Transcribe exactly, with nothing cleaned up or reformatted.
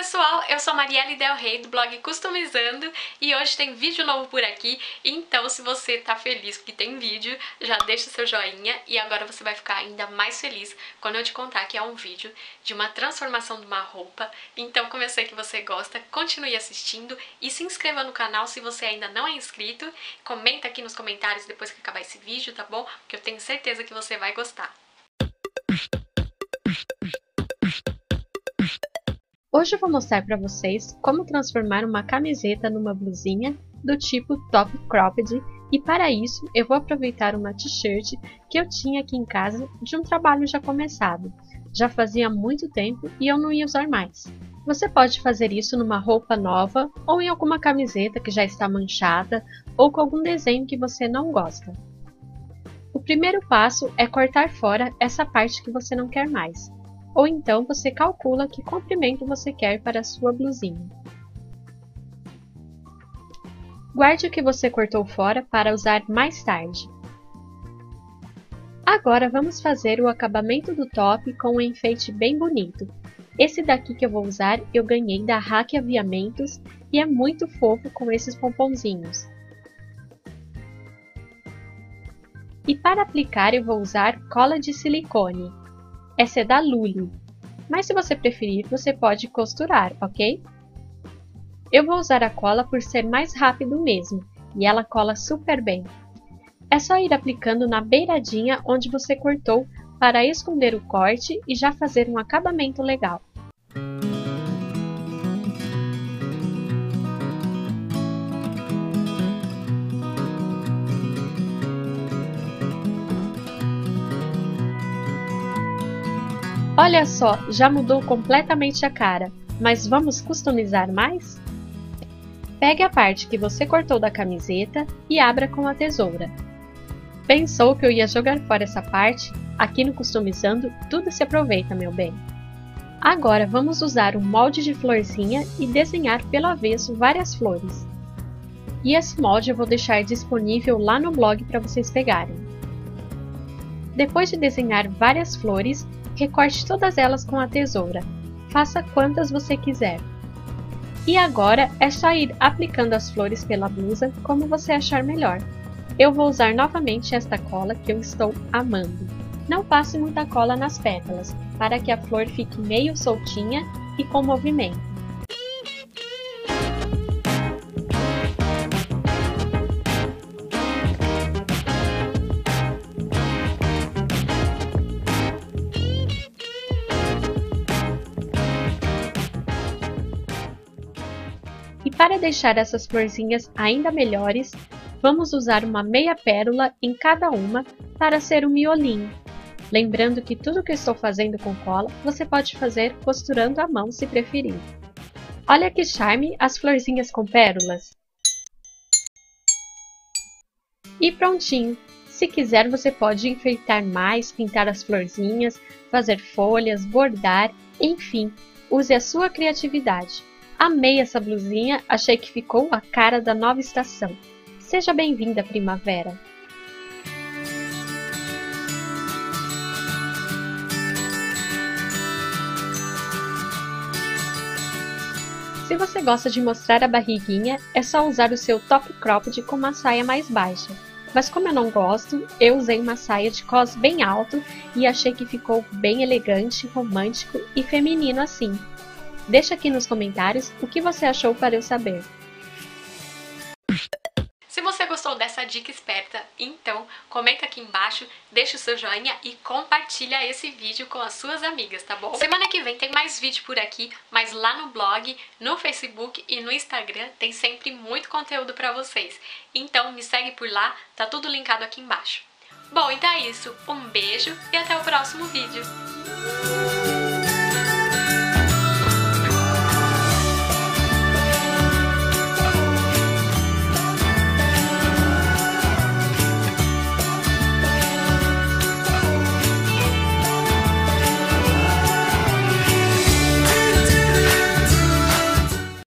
pessoal, eu sou Marielle Del Rey do blog Customizando e hoje tem vídeo novo por aqui, então se você tá feliz que tem vídeo, já deixa o seu joinha e agora você vai ficar ainda mais feliz quando eu te contar que é um vídeo de uma transformação de uma roupa. Então como eu sei que você gosta, continue assistindo e se inscreva no canal se você ainda não é inscrito, comenta aqui nos comentários depois que acabar esse vídeo, tá bom? Porque eu tenho certeza que você vai gostar. Hoje eu vou mostrar para vocês como transformar uma camiseta numa blusinha do tipo top cropped e para isso eu vou aproveitar uma t-shirt que eu tinha aqui em casa de um trabalho já começado. Já fazia muito tempo e eu não ia usar mais. Você pode fazer isso numa roupa nova ou em alguma camiseta que já está manchada ou com algum desenho que você não gosta. O primeiro passo é cortar fora essa parte que você não quer mais. Ou então você calcula que comprimento você quer para a sua blusinha. Guarde o que você cortou fora para usar mais tarde. Agora vamos fazer o acabamento do top com um enfeite bem bonito. Esse daqui que eu vou usar eu ganhei da Hack Aviamentos e é muito fofo com esses pomponzinhos. E para aplicar eu vou usar cola de silicone. Essa é da Lully, mas se você preferir, você pode costurar, ok? Eu vou usar a cola por ser mais rápido mesmo, e ela cola super bem. É só ir aplicando na beiradinha onde você cortou para esconder o corte e já fazer um acabamento legal. Olha só, já mudou completamente a cara, mas vamos customizar mais? Pegue a parte que você cortou da camiseta e abra com a tesoura. Pensou que eu ia jogar fora essa parte? Aqui no Customizando tudo se aproveita, meu bem. Agora vamos usar um molde de florzinha e desenhar pelo avesso várias flores. E esse molde eu vou deixar disponível lá no blog para vocês pegarem. Depois de desenhar várias flores, recorte todas elas com a tesoura. Faça quantas você quiser. E agora é só ir aplicando as flores pela blusa como você achar melhor. Eu vou usar novamente esta cola que eu estou amando. Não passe muita cola nas pétalas, para que a flor fique meio soltinha e com movimento. E para deixar essas florzinhas ainda melhores, vamos usar uma meia pérola em cada uma para ser um miolinho. Lembrando que tudo que eu estou fazendo com cola, você pode fazer costurando à mão se preferir. Olha que charme as florzinhas com pérolas! E prontinho! Se quiser você pode enfeitar mais, pintar as florzinhas, fazer folhas, bordar, enfim, use a sua criatividade. Amei essa blusinha, achei que ficou a cara da nova estação. Seja bem-vinda, primavera! Se você gosta de mostrar a barriguinha, é só usar o seu top cropped com uma saia mais baixa. Mas como eu não gosto, eu usei uma saia de cós bem alto e achei que ficou bem elegante, romântico e feminino assim. Deixa aqui nos comentários o que você achou para eu saber. Se você gostou dessa dica esperta, então comenta aqui embaixo, deixa o seu joinha e compartilha esse vídeo com as suas amigas, tá bom? Semana que vem tem mais vídeo por aqui, mas lá no blog, no Facebook e no Instagram tem sempre muito conteúdo pra vocês. Então me segue por lá, tá tudo linkado aqui embaixo. Bom, então é isso. Um beijo e até o próximo vídeo.